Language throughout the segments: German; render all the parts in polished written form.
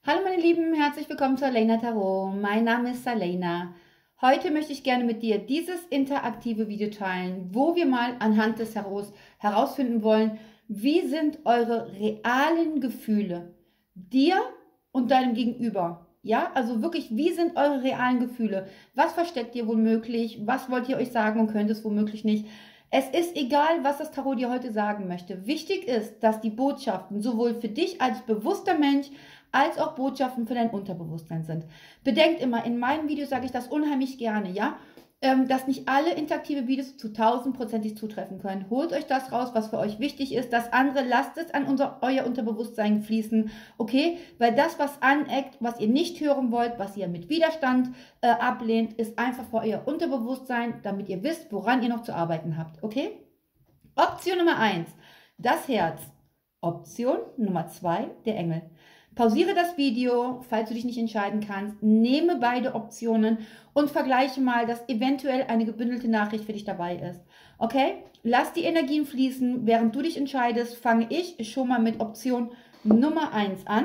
Hallo meine Lieben, herzlich willkommen zu Aleyna Tarot. Mein Name ist Aleyna. Heute möchte ich gerne mit dir dieses interaktive Video teilen, wo wir mal anhand des Tarots herausfinden wollen, wie sind eure realen Gefühle dir und deinem Gegenüber. Ja, also wirklich, wie sind eure realen Gefühle? Was versteckt ihr womöglich? Was wollt ihr euch sagen und könnt es womöglich nicht? Es ist egal, was das Tarot dir heute sagen möchte. Wichtig ist, dass die Botschaften sowohl für dich als bewusster Mensch als auch Botschaften für dein Unterbewusstsein sind. Bedenkt immer, in meinen Videos sage ich das unheimlich gerne, ja, dass nicht alle interaktive Videos zu 1000%ig zutreffen können. Holt euch das raus, was für euch wichtig ist. Das andere lasst es an euer Unterbewusstsein fließen, okay? Weil das, was aneckt, was ihr nicht hören wollt, was ihr mit Widerstand ablehnt, ist einfach für euer Unterbewusstsein, damit ihr wisst, woran ihr noch zu arbeiten habt, okay? Option Nummer 1, das Herz. Option Nummer 2, der Engel. Pausiere das Video, falls du dich nicht entscheiden kannst, nehme beide Optionen und vergleiche mal, dass eventuell eine gebündelte Nachricht für dich dabei ist. Okay? Lass die Energien fließen. Während du dich entscheidest, fange ich schon mal mit Option Nummer 1 an.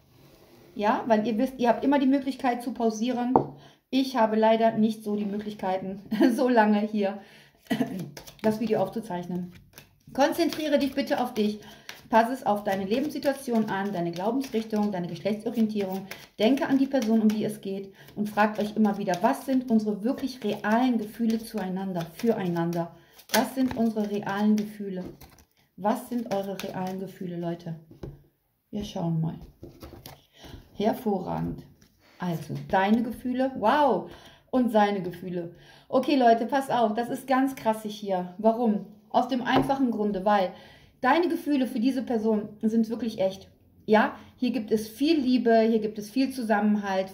Ja, weil ihr wisst, ihr habt immer die Möglichkeit zu pausieren. Ich habe leider nicht so die Möglichkeiten, so lange hier das Video aufzuzeichnen. Konzentriere dich bitte auf dich. Passe es auf deine Lebenssituation an, deine Glaubensrichtung, deine Geschlechtsorientierung. Denke an die Person, um die es geht und fragt euch immer wieder, was sind unsere wirklich realen Gefühle zueinander, füreinander? Was sind unsere realen Gefühle? Was sind eure realen Gefühle, Leute? Wir schauen mal. Hervorragend. Also, deine Gefühle, wow, und seine Gefühle. Okay, Leute, pass auf, das ist ganz krassig hier. Warum? Aus dem einfachen Grunde, weil deine Gefühle für diese Person sind wirklich echt. Ja, hier gibt es viel Liebe, hier gibt es viel Zusammenhalt.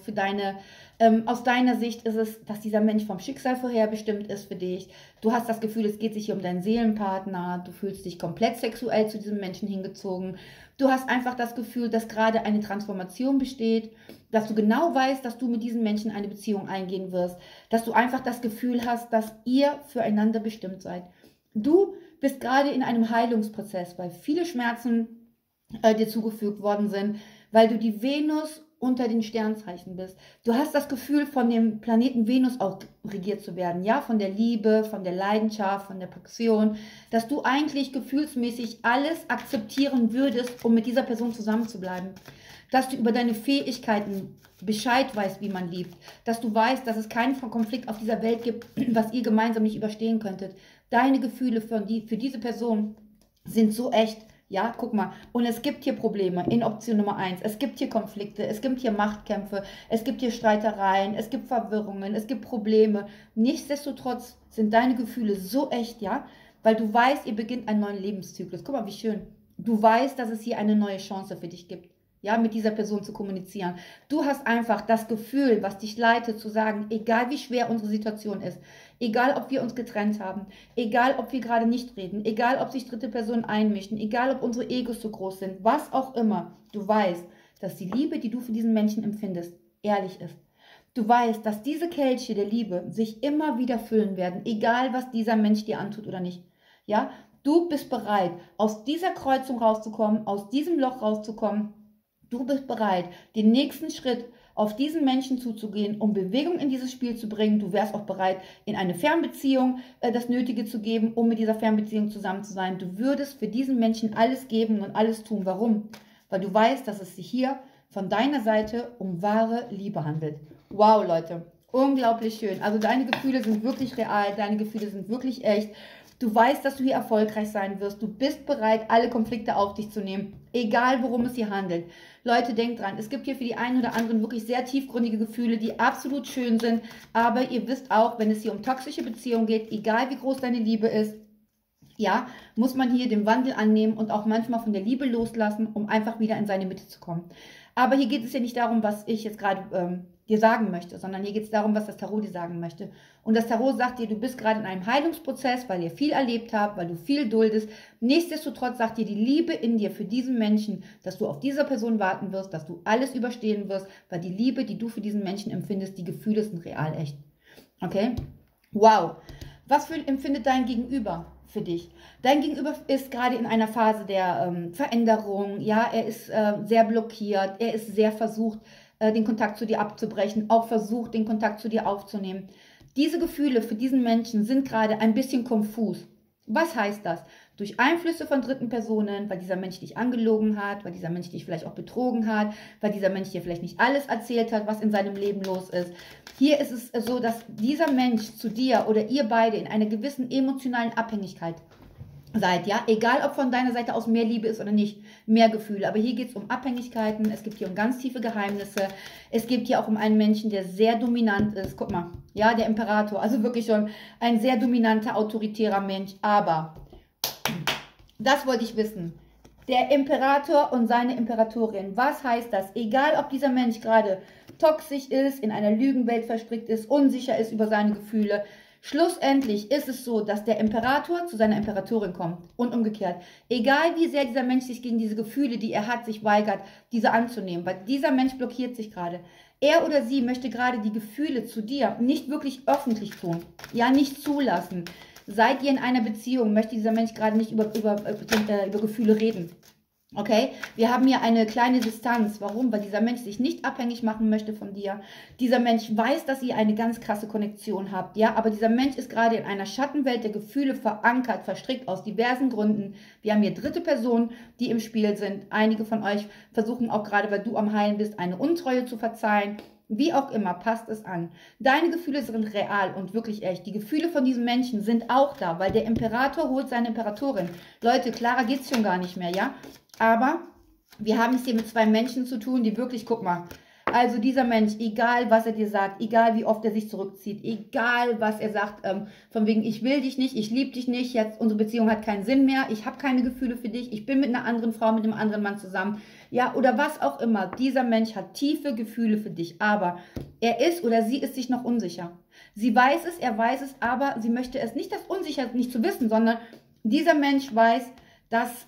Aus deiner Sicht ist es, dass dieser Mensch vom Schicksal vorherbestimmt ist für dich. Du hast das Gefühl, es geht sich hier um deinen Seelenpartner. Du fühlst dich komplett sexuell zu diesem Menschen hingezogen. Du hast einfach das Gefühl, dass gerade eine Transformation besteht, dass du genau weißt, dass du mit diesem Menschen eine Beziehung eingehen wirst, dass du einfach das Gefühl hast, dass ihr füreinander bestimmt seid. Du bist gerade in einem Heilungsprozess, weil viele Schmerzen dir zugefügt worden sind, weil du die Venus unter den Sternzeichen bist. Du hast das Gefühl, von dem Planeten Venus auch regiert zu werden, ja, von der Liebe, von der Leidenschaft, von der Passion, dass du eigentlich gefühlsmäßig alles akzeptieren würdest, um mit dieser Person zusammenzubleiben. Dass du über deine Fähigkeiten Bescheid weißt, wie man liebt. Dass du weißt, dass es keinen Konflikt auf dieser Welt gibt, was ihr gemeinsam nicht überstehen könntet. Deine Gefühle für diese Person sind so echt. Ja, guck mal. Und es gibt hier Probleme in Option Nummer 1. Es gibt hier Konflikte, es gibt hier Machtkämpfe, es gibt hier Streitereien, es gibt Verwirrungen, es gibt Probleme. Nichtsdestotrotz sind deine Gefühle so echt, ja, weil du weißt, ihr beginnt einen neuen Lebenszyklus. Guck mal, wie schön. Du weißt, dass es hier eine neue Chance für dich gibt. Ja, mit dieser Person zu kommunizieren. Du hast einfach das Gefühl, was dich leitet, zu sagen, egal wie schwer unsere Situation ist, egal ob wir uns getrennt haben, egal ob wir gerade nicht reden, egal ob sich dritte Personen einmischen, egal ob unsere Egos so groß sind, was auch immer, du weißt, dass die Liebe, die du für diesen Menschen empfindest, ehrlich ist. Du weißt, dass diese Kelche der Liebe sich immer wieder füllen werden, egal was dieser Mensch dir antut oder nicht. Ja, du bist bereit, aus dieser Kreuzung rauszukommen, aus diesem Loch rauszukommen. Du bist bereit, den nächsten Schritt auf diesen Menschen zuzugehen, um Bewegung in dieses Spiel zu bringen. Du wärst auch bereit, in eine Fernbeziehung das Nötige zu geben, um mit dieser Fernbeziehung zusammen zu sein. Du würdest für diesen Menschen alles geben und alles tun. Warum? Weil du weißt, dass es sich hier von deiner Seite um wahre Liebe handelt. Wow, Leute, unglaublich schön. Also deine Gefühle sind wirklich real, deine Gefühle sind wirklich echt. Du weißt, dass du hier erfolgreich sein wirst. Du bist bereit, alle Konflikte auf dich zu nehmen, egal worum es hier handelt. Leute, denkt dran, es gibt hier für die einen oder anderen wirklich sehr tiefgründige Gefühle, die absolut schön sind. Aber ihr wisst auch, wenn es hier um toxische Beziehungen geht, egal wie groß deine Liebe ist, ja, muss man hier den Wandel annehmen und auch manchmal von der Liebe loslassen, um einfach wieder in seine Mitte zu kommen. Aber hier geht es ja nicht darum, was ich jetzt gerade dir sagen möchte, sondern hier geht es darum, was das Tarot dir sagen möchte. Und das Tarot sagt dir, du bist gerade in einem Heilungsprozess, weil ihr viel erlebt habt, weil du viel duldest. Nichtsdestotrotz sagt dir die Liebe in dir für diesen Menschen, dass du auf dieser Person warten wirst, dass du alles überstehen wirst, weil die Liebe, die du für diesen Menschen empfindest, die Gefühle sind real echt. Okay? Wow. Was empfindet dein Gegenüber für dich. Dein Gegenüber ist gerade in einer Phase der Veränderung, ja, er ist sehr blockiert, er ist sehr versucht, den Kontakt zu dir abzubrechen, auch versucht, den Kontakt zu dir aufzunehmen. Diese Gefühle für diesen Menschen sind gerade ein bisschen konfus. Was heißt das? Durch Einflüsse von dritten Personen, weil dieser Mensch dich angelogen hat, weil dieser Mensch dich vielleicht auch betrogen hat, weil dieser Mensch dir vielleicht nicht alles erzählt hat, was in seinem Leben los ist. Hier ist es so, dass dieser Mensch zu dir oder ihr beide in einer gewissen emotionalen Abhängigkeit seid, ja, egal ob von deiner Seite aus mehr Liebe ist oder nicht, mehr Gefühle, aber hier geht es um Abhängigkeiten, es gibt hier um ganz tiefe Geheimnisse, es geht hier auch um einen Menschen, der sehr dominant ist, guck mal, ja, der Imperator, also wirklich schon ein sehr dominanter, autoritärer Mensch, aber das wollte ich wissen, der Imperator und seine Imperatorin, was heißt das, egal ob dieser Mensch gerade toxisch ist, in einer Lügenwelt verstrickt ist, unsicher ist über seine Gefühle, schlussendlich ist es so, dass der Imperator zu seiner Imperatorin kommt und umgekehrt. Egal wie sehr dieser Mensch sich gegen diese Gefühle, die er hat, sich weigert, diese anzunehmen, weil dieser Mensch blockiert sich gerade. Er oder sie möchte gerade die Gefühle zu dir nicht wirklich öffentlich tun, ja, nicht zulassen. Seid ihr in einer Beziehung, möchte dieser Mensch gerade nicht über Gefühle reden. Okay, wir haben hier eine kleine Distanz. Warum? Weil dieser Mensch sich nicht abhängig machen möchte von dir. Dieser Mensch weiß, dass ihr eine ganz krasse Konnektion habt, ja, aber dieser Mensch ist gerade in einer Schattenwelt der Gefühle verankert, verstrickt aus diversen Gründen. Wir haben hier dritte Personen, die im Spiel sind. Einige von euch versuchen auch gerade, weil du am Heilen bist, eine Untreue zu verzeihen. Wie auch immer, passt es an. Deine Gefühle sind real und wirklich echt. Die Gefühle von diesem Menschen sind auch da, weil der Imperator holt seine Imperatorin. Leute, klarer geht es schon gar nicht mehr, ja? Aber wir haben es hier mit zwei Menschen zu tun, die wirklich, guck mal, also dieser Mensch, egal was er dir sagt, egal wie oft er sich zurückzieht, egal was er sagt, von wegen, ich will dich nicht, ich liebe dich nicht, jetzt unsere Beziehung hat keinen Sinn mehr, ich habe keine Gefühle für dich, ich bin mit einer anderen Frau, mit einem anderen Mann zusammen, ja, oder was auch immer, dieser Mensch hat tiefe Gefühle für dich, aber er ist oder sie ist sich noch unsicher. Sie weiß es, er weiß es, aber sie möchte es nicht, das unsicher nicht zu wissen, sondern dieser Mensch weiß, dass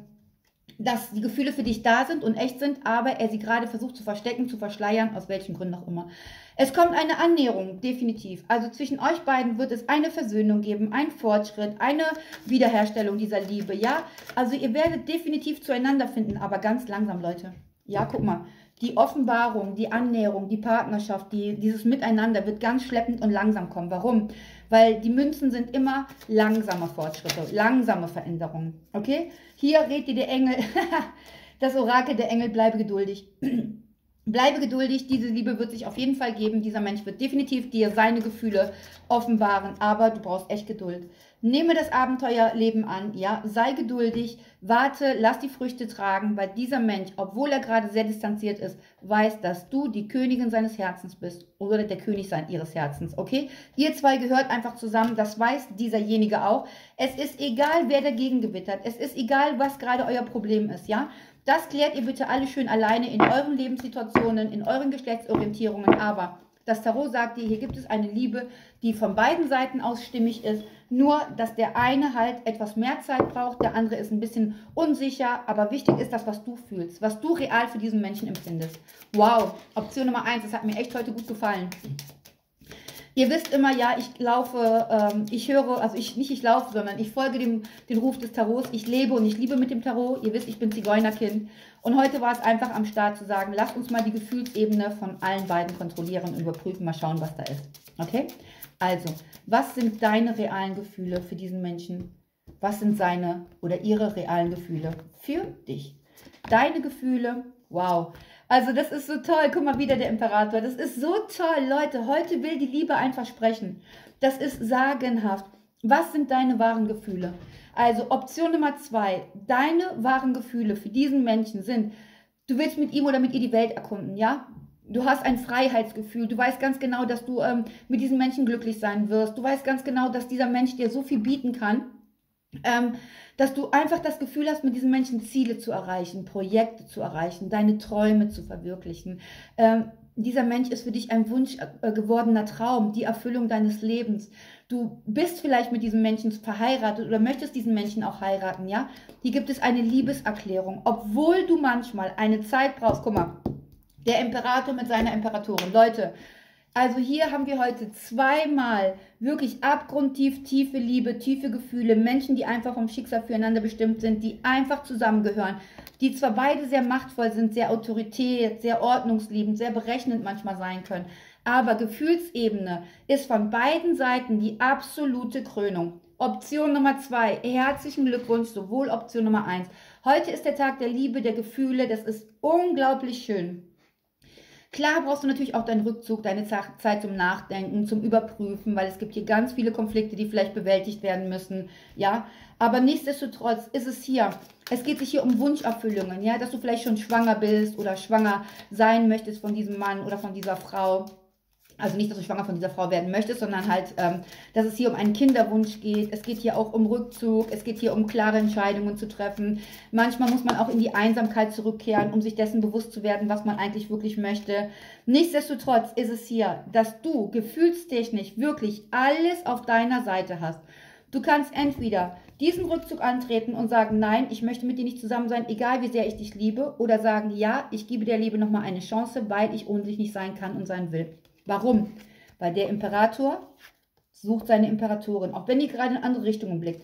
die Gefühle für dich da sind und echt sind, aber er sie gerade versucht zu verstecken, zu verschleiern, aus welchen Gründen auch immer. Es kommt eine Annäherung, definitiv. Also zwischen euch beiden wird es eine Versöhnung geben, ein Fortschritt, eine Wiederherstellung dieser Liebe, ja? Also ihr werdet definitiv zueinander finden, aber ganz langsam, Leute. Ja, guck mal, die Offenbarung, die Annäherung, die Partnerschaft, dieses Miteinander wird ganz schleppend und langsam kommen. Warum? Weil die Münzen sind immer langsame Fortschritte, langsame Veränderungen. Okay? Hier rät dir der Engel, das Orakel der Engel, bleibe geduldig. Bleibe geduldig, diese Liebe wird sich auf jeden Fall geben. Dieser Mensch wird definitiv dir seine Gefühle offenbaren, aber du brauchst echt Geduld. Nehme das Abenteuerleben an, ja, sei geduldig, warte, lass die Früchte tragen, weil dieser Mensch, obwohl er gerade sehr distanziert ist, weiß, dass du die Königin seines Herzens bist oder der König ihres Herzens, okay? Ihr zwei gehört einfach zusammen, das weiß dieserjenige auch. Es ist egal, wer dagegen gewittert, es ist egal, was gerade euer Problem ist, ja? Das klärt ihr bitte alle schön alleine in euren Lebenssituationen, in euren Geschlechtsorientierungen, aber das Tarot sagt dir, hier gibt es eine Liebe, die von beiden Seiten aus stimmig ist, nur, dass der eine halt etwas mehr Zeit braucht, der andere ist ein bisschen unsicher, aber wichtig ist das, was du fühlst, was du real für diesen Menschen empfindest. Wow, Option Nummer 1, das hat mir echt heute gut gefallen. Ihr wisst immer, ja, ich laufe, ich höre, also ich laufe, sondern ich folge den Ruf des Tarots. Ich lebe und ich liebe mit dem Tarot. Ihr wisst, ich bin Zigeunerkind. Und heute war es einfach am Start zu sagen, lasst uns mal die Gefühlsebene von allen beiden kontrollieren und überprüfen, mal schauen, was da ist. Okay? Also, was sind deine realen Gefühle für diesen Menschen? Was sind seine oder ihre realen Gefühle für dich? Deine Gefühle, wow. Also das ist so toll. Guck mal, wieder der Imperator. Das ist so toll, Leute. Heute will die Liebe einfach sprechen. Das ist sagenhaft. Was sind deine wahren Gefühle? Also Option Nummer 2. Deine wahren Gefühle für diesen Menschen sind, du willst mit ihm oder mit ihr die Welt erkunden, ja? Du hast ein Freiheitsgefühl. Du weißt ganz genau, dass du mit diesem Menschen glücklich sein wirst. Du weißt ganz genau, dass dieser Mensch dir so viel bieten kann. Dass du einfach das Gefühl hast, mit diesen Menschen Ziele zu erreichen, Projekte zu erreichen, deine Träume zu verwirklichen. Dieser Mensch ist für dich ein Wunsch gewordener Traum, die Erfüllung deines Lebens. Du bist vielleicht mit diesem Menschen verheiratet oder möchtest diesen Menschen auch heiraten, ja? Hier gibt es eine Liebeserklärung, obwohl du manchmal eine Zeit brauchst. Guck mal, der Imperator mit seiner Imperatorin. Leute, Also hier haben wir heute zweimal wirklich abgrundtief tiefe Liebe, tiefe Gefühle, Menschen, die einfach vom Schicksal füreinander bestimmt sind, die einfach zusammengehören, die zwar beide sehr machtvoll sind, sehr autoritär, sehr ordnungsliebend, sehr berechnend manchmal sein können, aber Gefühlsebene ist von beiden Seiten die absolute Krönung. Option Nummer 2, herzlichen Glückwunsch, sowohl Option Nummer 1. Heute ist der Tag der Liebe, der Gefühle, das ist unglaublich schön. Klar brauchst du natürlich auch deinen Rückzug, deine Zeit zum Nachdenken, zum Überprüfen, weil es gibt hier ganz viele Konflikte, die vielleicht bewältigt werden müssen, ja. Aber nichtsdestotrotz ist es hier, es geht sich hier um Wunscherfüllungen, ja, dass du vielleicht schon schwanger bist oder schwanger sein möchtest von diesem Mann oder von dieser Frau. Also nicht, dass du schwanger von dieser Frau werden möchtest, sondern halt, dass es hier um einen Kinderwunsch geht. Es geht hier auch um Rückzug. Es geht hier um klare Entscheidungen zu treffen. Manchmal muss man auch in die Einsamkeit zurückkehren, um sich dessen bewusst zu werden, was man eigentlich wirklich möchte. Nichtsdestotrotz ist es hier, dass du gefühlstechnisch wirklich alles auf deiner Seite hast. Du kannst entweder diesen Rückzug antreten und sagen, nein, ich möchte mit dir nicht zusammen sein, egal wie sehr ich dich liebe. Oder sagen, ja, ich gebe der Liebe nochmal eine Chance, weil ich ohne dich nicht sein kann und sein will. Warum? Weil der Imperator sucht seine Imperatorin, auch wenn die gerade in andere Richtungen blickt.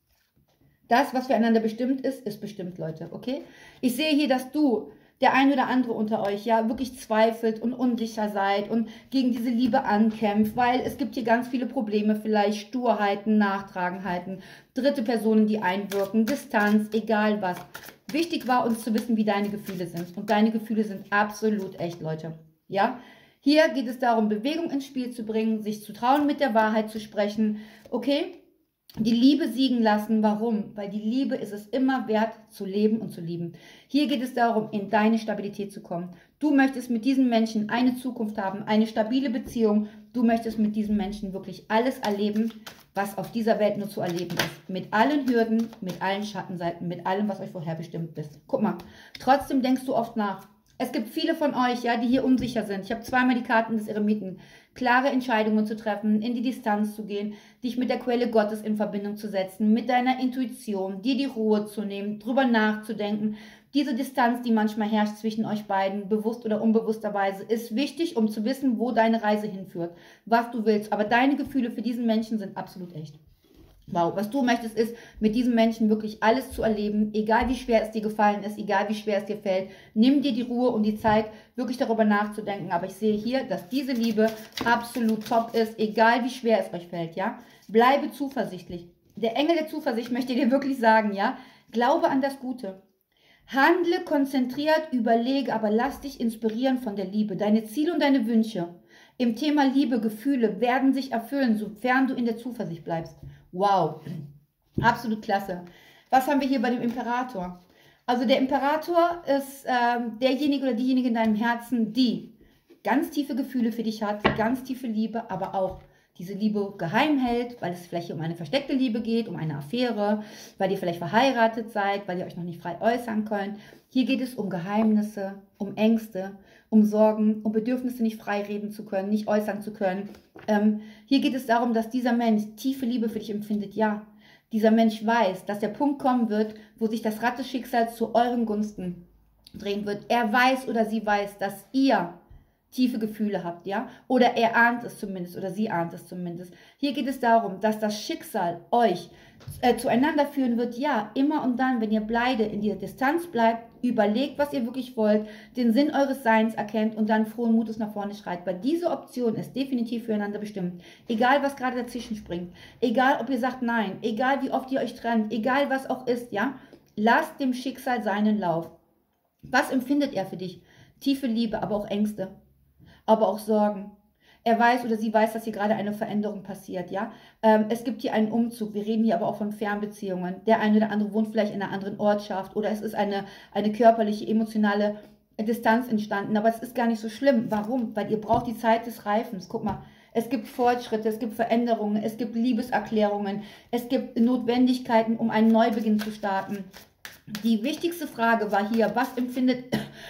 Das, was füreinander bestimmt ist, ist bestimmt, Leute, okay? Ich sehe hier, dass du, der ein oder andere unter euch, ja, wirklich zweifelt und unsicher seid und gegen diese Liebe ankämpft, weil es gibt hier ganz viele Probleme, vielleicht Sturheiten, Nachtragenheiten, dritte Personen, die einwirken, Distanz, egal was. Wichtig war uns zu wissen, wie deine Gefühle sind. Und deine Gefühle sind absolut echt, Leute, ja? Hier geht es darum, Bewegung ins Spiel zu bringen, sich zu trauen, mit der Wahrheit zu sprechen. Okay? Die Liebe siegen lassen. Warum? Weil die Liebe ist es immer wert, zu leben und zu lieben. Hier geht es darum, in deine Stabilität zu kommen. Du möchtest mit diesen Menschen eine Zukunft haben, eine stabile Beziehung. Du möchtest mit diesen Menschen wirklich alles erleben, was auf dieser Welt nur zu erleben ist. Mit allen Hürden, mit allen Schattenseiten, mit allem, was euch vorherbestimmt ist. Guck mal, trotzdem denkst du oft nach. Es gibt viele von euch, ja, die hier unsicher sind. Ich habe zweimal die Karten des Eremiten. Klare Entscheidungen zu treffen, in die Distanz zu gehen, dich mit der Quelle Gottes in Verbindung zu setzen, mit deiner Intuition, dir die Ruhe zu nehmen, drüber nachzudenken. Diese Distanz, die manchmal herrscht zwischen euch beiden, bewusst oder unbewussterweise, ist wichtig, um zu wissen, wo deine Reise hinführt, was du willst. Aber deine Gefühle für diesen Menschen sind absolut echt. Wow, was du möchtest, ist, mit diesem Menschen wirklich alles zu erleben, egal wie schwer es dir gefallen ist, egal wie schwer es dir fällt. Nimm dir die Ruhe und die Zeit, wirklich darüber nachzudenken. Aber ich sehe hier, dass diese Liebe absolut top ist, egal wie schwer es euch fällt, ja. Bleibe zuversichtlich. Der Engel der Zuversicht möchte dir wirklich sagen, ja, glaube an das Gute. Handle konzentriert, überlege, aber lass dich inspirieren von der Liebe. Deine Ziele und deine Wünsche im Thema Liebe, Gefühle werden sich erfüllen, sofern du in der Zuversicht bleibst. Wow, absolut klasse. Was haben wir hier bei dem Imperator? Also der Imperator ist derjenige oder diejenige in deinem Herzen, die ganz tiefe Gefühle für dich hat, ganz tiefe Liebe, aber auch diese Liebe geheim hält, weil es vielleicht um eine versteckte Liebe geht, um eine Affäre, weil ihr vielleicht verheiratet seid, weil ihr euch noch nicht frei äußern könnt. Hier geht es um Geheimnisse, um Ängste, um Sorgen, um Bedürfnisse nicht frei reden zu können, nicht äußern zu können. Hier geht es darum, dass dieser Mensch tiefe Liebe für dich empfindet. Ja, dieser Mensch weiß, dass der Punkt kommen wird, wo sich das Rad des Schicksals zu euren Gunsten drehen wird. Er weiß oder sie weiß, dass ihr tiefe Gefühle habt, ja? Oder er ahnt es zumindest oder sie ahnt es zumindest. Hier geht es darum, dass das Schicksal euch zueinander führen wird, ja, immer und dann, wenn ihr beide in dieser Distanz bleibt, überlegt, was ihr wirklich wollt, den Sinn eures Seins erkennt und dann frohen Mutes nach vorne schreit. Weil diese Option ist definitiv füreinander bestimmt. Egal, was gerade dazwischen springt, egal, ob ihr sagt nein, egal, wie oft ihr euch trennt, egal, was auch ist, ja, lasst dem Schicksal seinen Lauf. Was empfindet er für dich? Tiefe Liebe, aber auch Ängste, aber auch Sorgen. Er weiß oder sie weiß, dass hier gerade eine Veränderung passiert, ja. Es gibt hier einen Umzug, wir reden hier aber auch von Fernbeziehungen. Der eine oder andere wohnt vielleicht in einer anderen Ortschaft oder es ist eine körperliche, emotionale Distanz entstanden, aber es ist gar nicht so schlimm. Warum? Weil ihr braucht die Zeit des Reifens. Guck mal, es gibt Fortschritte, es gibt Veränderungen, es gibt Liebeserklärungen, es gibt Notwendigkeiten, um einen Neubeginn zu starten. Die wichtigste Frage war hier, was empfindet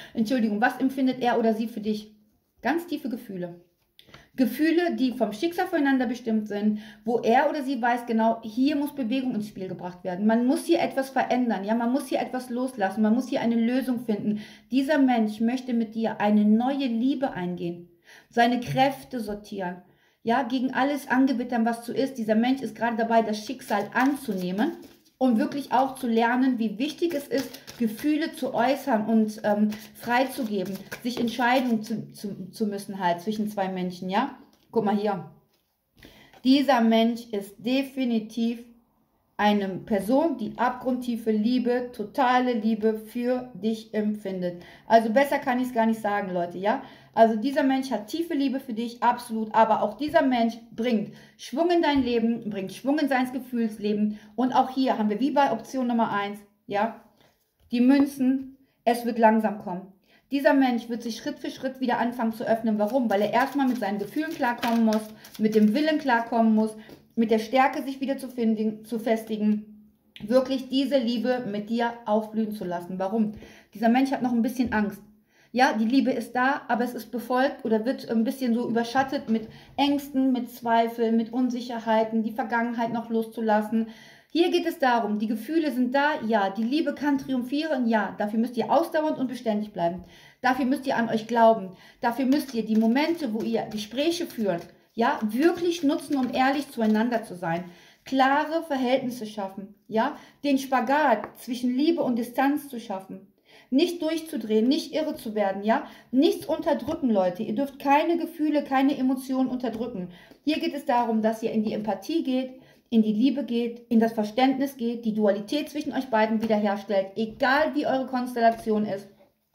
er oder sie für dich? Ganz tiefe Gefühle. Gefühle, die vom Schicksal voneinander bestimmt sind, wo er oder sie weiß genau, hier muss Bewegung ins Spiel gebracht werden. Man muss hier etwas verändern, ja, man muss hier etwas loslassen, man muss hier eine Lösung finden. Dieser Mensch möchte mit dir eine neue Liebe eingehen. seine Kräfte sortieren, ja, gegen alles angewittern, was so ist. Dieser Mensch ist gerade dabei, das Schicksal anzunehmen und wirklich auch zu lernen, wie wichtig es ist, Gefühle zu äußern und freizugeben, sich Entscheidungen zu müssen halt zwischen zwei Menschen, ja. Guck mal hier. Dieser Mensch ist definitiv eine Person, die abgrundtiefe Liebe, totale Liebe für dich empfindet. Also besser kann ich es gar nicht sagen, Leute, ja? Also dieser Mensch hat tiefe Liebe für dich, absolut. Aber auch dieser Mensch bringt Schwung in dein Leben, bringt Schwung in sein Gefühlsleben. Und auch hier haben wir wie bei Option Nummer 1, ja, die Münzen, es wird langsam kommen. Dieser Mensch wird sich Schritt für Schritt wieder anfangen zu öffnen. Warum? Weil er erstmal mit seinen Gefühlen klarkommen muss, mit dem Willen klarkommen muss, mit der Stärke sich wieder zu festigen, wirklich diese Liebe mit dir aufblühen zu lassen. Warum? Dieser Mensch hat noch ein bisschen Angst. Ja, die Liebe ist da, aber es ist befolgt oder wird ein bisschen so überschattet mit Ängsten, mit Zweifeln, mit Unsicherheiten, die Vergangenheit noch loszulassen. Hier geht es darum, die Gefühle sind da, ja, die Liebe kann triumphieren, ja, dafür müsst ihr ausdauernd und beständig bleiben. Dafür müsst ihr an euch glauben. Dafür müsst ihr die Momente, wo ihr Gespräche führt, ja, wirklich nutzen, um ehrlich zueinander zu sein. Klare Verhältnisse schaffen, ja, den Spagat zwischen Liebe und Distanz zu schaffen. Nicht durchzudrehen, nicht irre zu werden, ja, nichts unterdrücken, Leute. Ihr dürft keine Gefühle, keine Emotionen unterdrücken. Hier geht es darum, dass ihr in die Empathie geht, in die Liebe geht, in das Verständnis geht, die Dualität zwischen euch beiden wiederherstellt, egal wie eure Konstellation ist.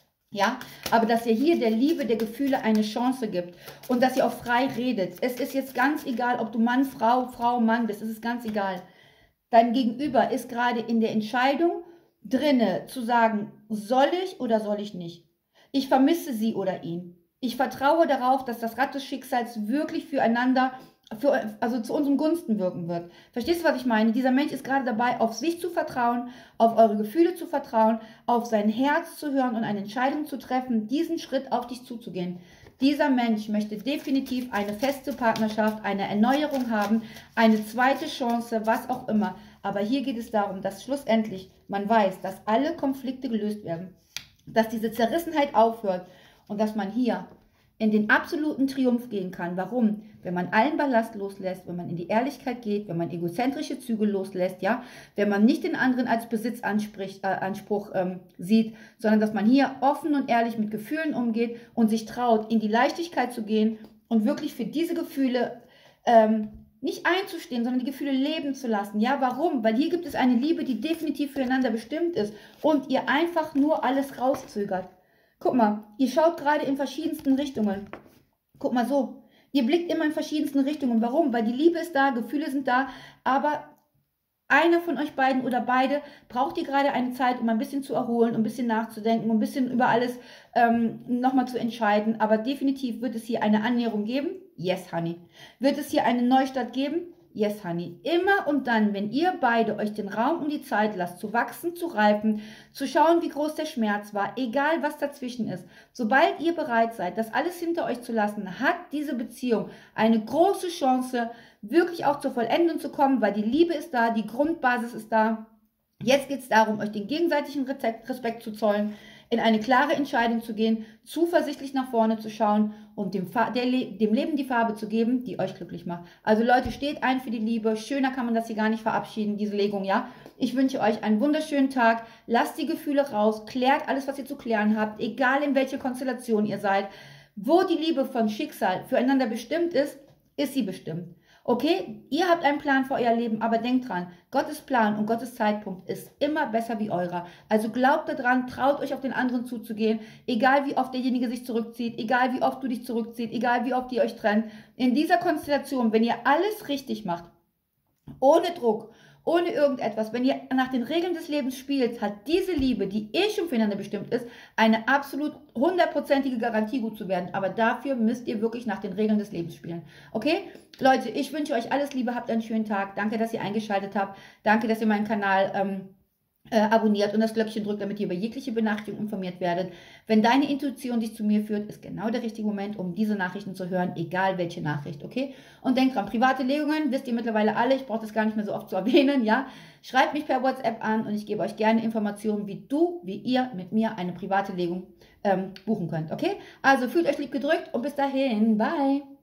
Ja, aber dass ihr hier der Liebe, der Gefühle eine Chance gibt und dass ihr auch frei redet. Es ist jetzt ganz egal, ob du Mann, Frau, Mann bist. Es ist ganz egal. Dein Gegenüber ist gerade in der Entscheidung drinne, zu sagen, soll ich oder soll ich nicht? Ich vermisse sie oder ihn. Ich vertraue darauf, dass das Rad des Schicksals wirklich füreinander, also zu unserem Gunsten wirken wird. Verstehst du, was ich meine? Dieser Mensch ist gerade dabei, auf sich zu vertrauen, auf eure Gefühle zu vertrauen, auf sein Herz zu hören und eine Entscheidung zu treffen, diesen Schritt auf dich zuzugehen. Dieser Mensch möchte definitiv eine feste Partnerschaft, eine Erneuerung haben, eine zweite Chance, was auch immer. Aber hier geht es darum, dass schlussendlich man weiß, dass alle Konflikte gelöst werden, dass diese Zerrissenheit aufhört und dass man hier in den absoluten Triumph gehen kann. Warum? Wenn man allen Ballast loslässt, wenn man in die Ehrlichkeit geht, wenn man egozentrische Züge loslässt, ja, wenn man nicht den anderen als Besitzanspruch sieht, sondern dass man hier offen und ehrlich mit Gefühlen umgeht und sich traut, in die Leichtigkeit zu gehen und wirklich für diese Gefühle nicht einzustehen, sondern die Gefühle leben zu lassen. Ja, warum? Weil hier gibt es eine Liebe, die definitiv füreinander bestimmt ist und ihr einfach nur alles rauszögert. Guck mal, ihr schaut gerade in verschiedensten Richtungen. Guck mal so, ihr blickt immer in verschiedensten Richtungen. Warum? Weil die Liebe ist da, Gefühle sind da, aber einer von euch beiden oder beide braucht ihr gerade eine Zeit, um ein bisschen zu erholen, um ein bisschen nachzudenken, um ein bisschen über alles nochmal zu entscheiden. Aber definitiv wird es hier eine Annäherung geben. Yes, honey. Wird es hier eine Neustart geben? Yes, honey. Immer und dann, wenn ihr beide euch den Raum und die Zeit lasst, zu wachsen, zu reifen, zu schauen, wie groß der Schmerz war, egal was dazwischen ist, sobald ihr bereit seid, das alles hinter euch zu lassen, hat diese Beziehung eine große Chance, wirklich auch zur Vollendung zu kommen, weil die Liebe ist da, die Grundbasis ist da. Jetzt geht es darum, euch den gegenseitigen Respekt zu zollen, in eine klare Entscheidung zu gehen, zuversichtlich nach vorne zu schauen und dem Leben die Farbe zu geben, die euch glücklich macht. Also Leute, steht ein für die Liebe. Schöner kann man das hier gar nicht verabschieden, diese Legung, ja. Ich wünsche euch einen wunderschönen Tag. Lasst die Gefühle raus, klärt alles, was ihr zu klären habt, egal in welcher Konstellation ihr seid. Wo die Liebe von Schicksal füreinander bestimmt ist, ist sie bestimmt. Okay, ihr habt einen Plan für euer Leben, aber denkt dran, Gottes Plan und Gottes Zeitpunkt ist immer besser wie eurer. Also glaubt daran, traut euch auf den anderen zuzugehen, egal wie oft derjenige sich zurückzieht, egal wie oft du dich zurückziehst, egal wie oft ihr euch trennt. In dieser Konstellation, wenn ihr alles richtig macht, ohne Druck, ohne irgendetwas, wenn ihr nach den Regeln des Lebens spielt, hat diese Liebe, die schon füreinander bestimmt ist, eine absolut 100%ige Garantie, gut zu werden. Aber dafür müsst ihr wirklich nach den Regeln des Lebens spielen. Okay? Leute, ich wünsche euch alles Liebe, habt einen schönen Tag. Danke, dass ihr eingeschaltet habt. Danke, dass ihr meinen Kanal abonniert und das Glöckchen drückt, damit ihr über jegliche Benachrichtigung informiert werdet. Wenn deine Intuition dich zu mir führt, ist genau der richtige Moment, um diese Nachrichten zu hören, egal welche Nachricht, okay? Und denkt dran, private Legungen, wisst ihr mittlerweile alle, ich brauche das gar nicht mehr so oft zu erwähnen, ja? Schreibt mich per WhatsApp an und ich gebe euch gerne Informationen, wie ihr mit mir eine private Legung buchen könnt, okay? Also fühlt euch lieb gedrückt und bis dahin, bye!